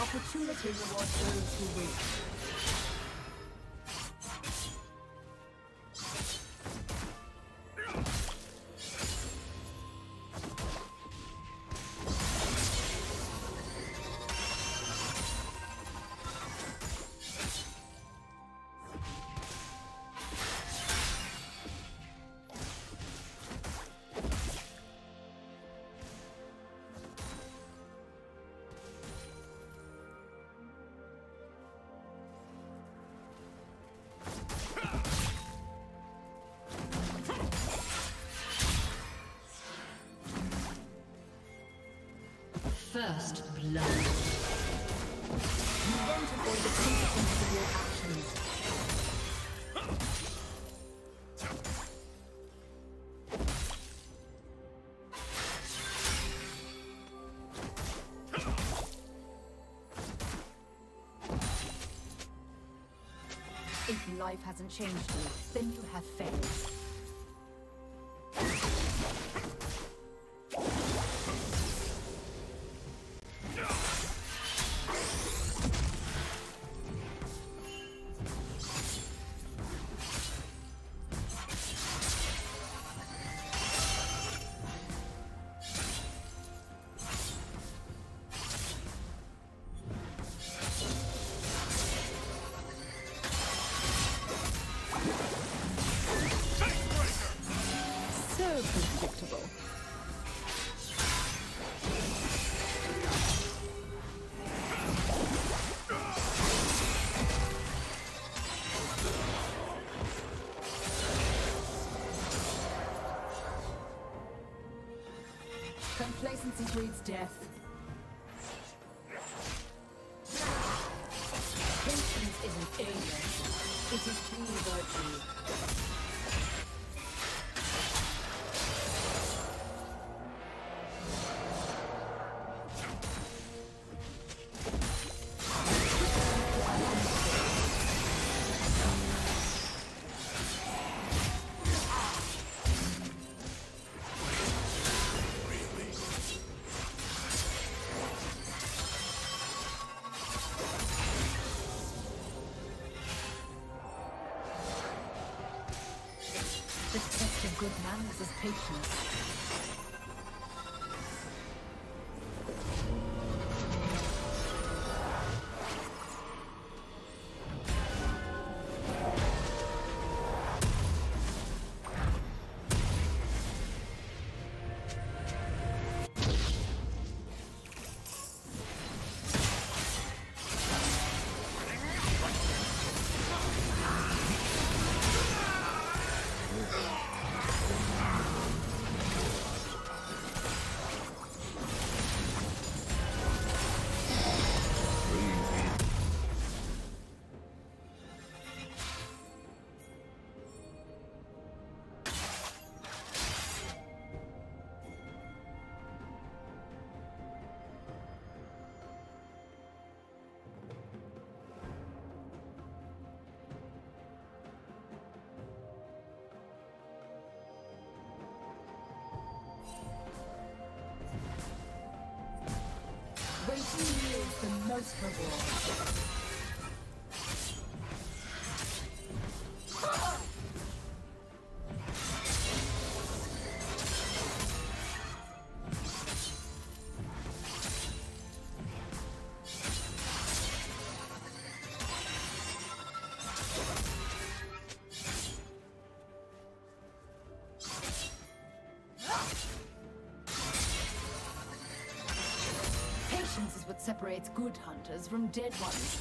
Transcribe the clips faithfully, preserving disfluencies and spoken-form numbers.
Opportunity rewards those who wait. First blood. You won't avoid the consequences of your actions. If life hasn't changed you, then you have failed. Predictable. Complacency breeds death. Patience isn't failure. It is true virtue. The test of good manners is patience. Waiting yields the most reward. Is what separates good hunters from dead ones.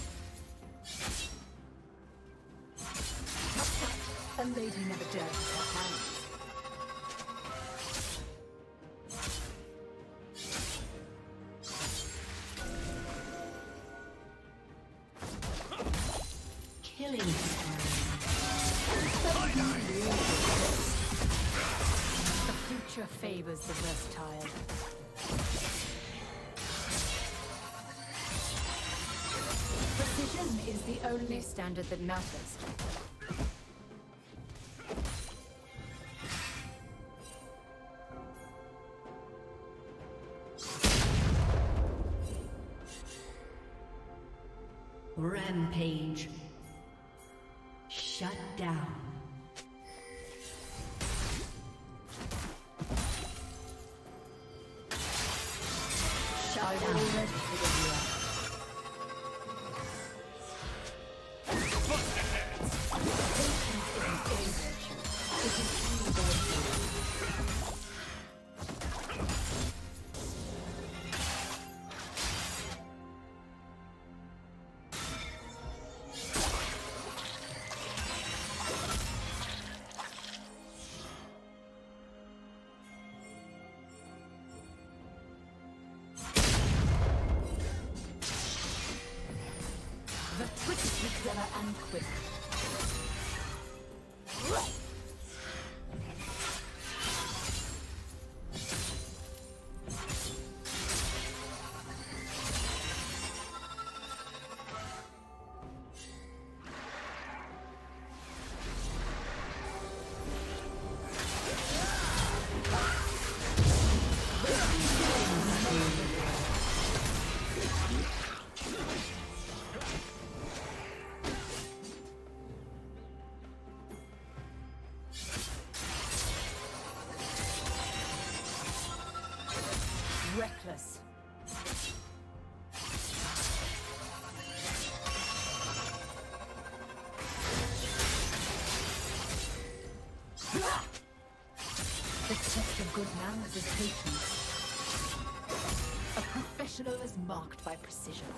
A lady never dirties her hands. Killing spree. The future favors the versatile. Precision is the only standard that matters. Rampage. Shut down. Shut down. And quick. Reckless. The test of good manners is patience. A professional is marked by precision.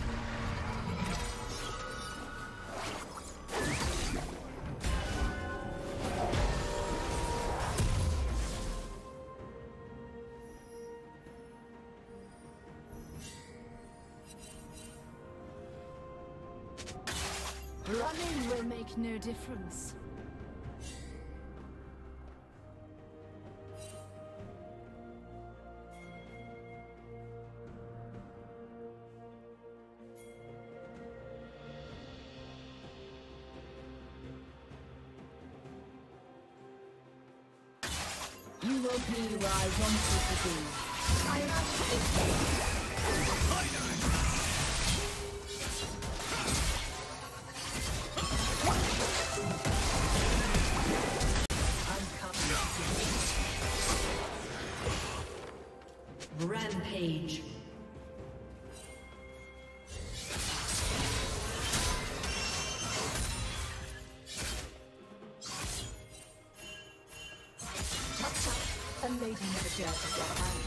Running will make no difference. You will be where I want you to be. I am Rampage. a lady never dares to get hands.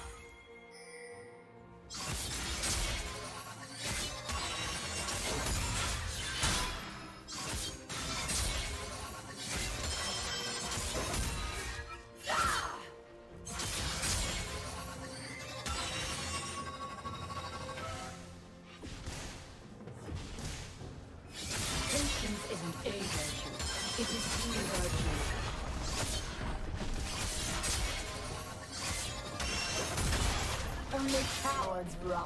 Only cowards run.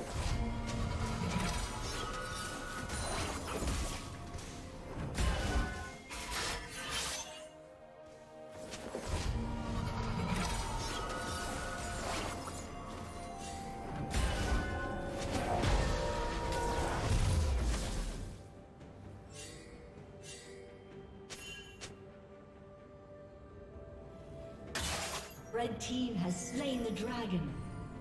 Red team has slain the dragon.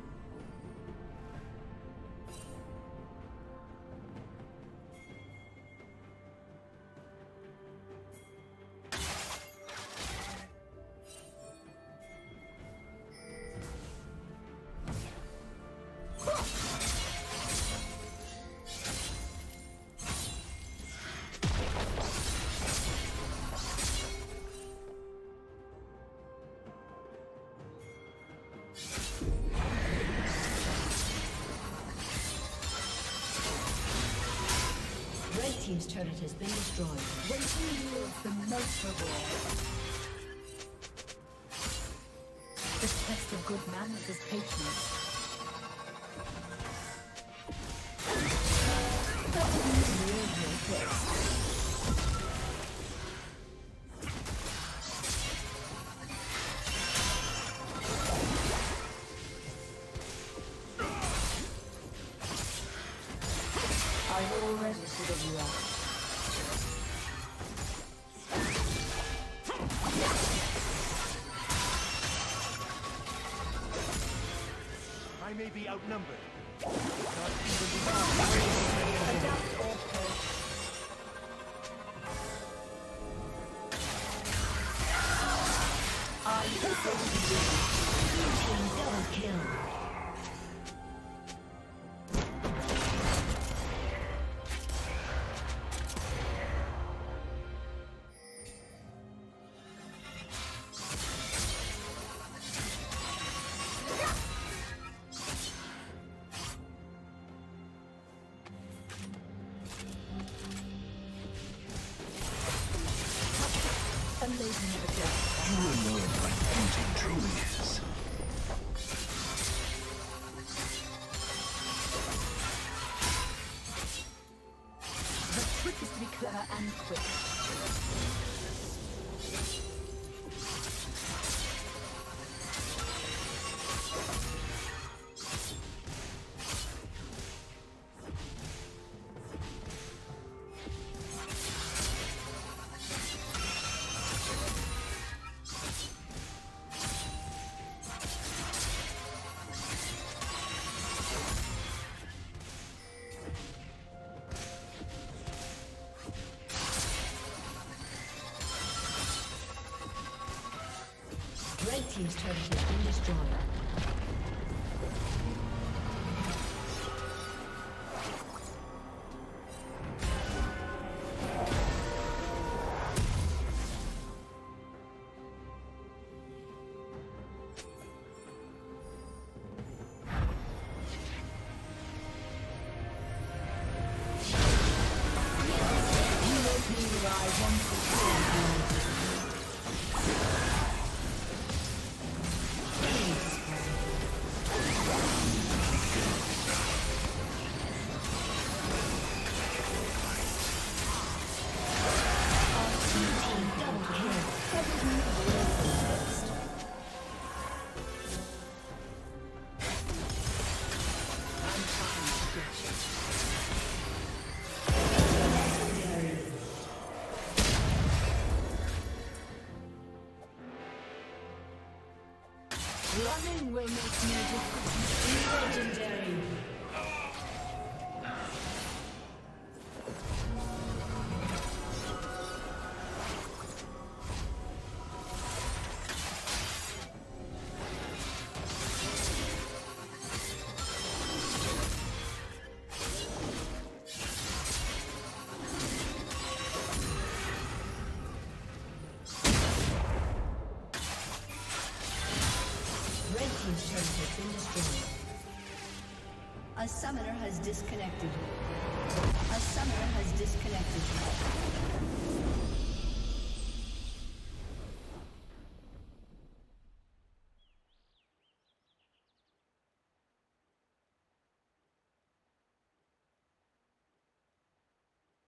Team's turret has been destroyed. Waiting yields the most reward. The test of good manners is patience. I I've already figured you out. I may be outnumbered. Not even Adapt or perish. I Double kill. amazing of a death. You will know what beauty truly is. The trick is to be clever and quick. Red team's turret has been destroyed. Running will make me different. Legendary. A summoner has disconnected. A summoner has disconnected.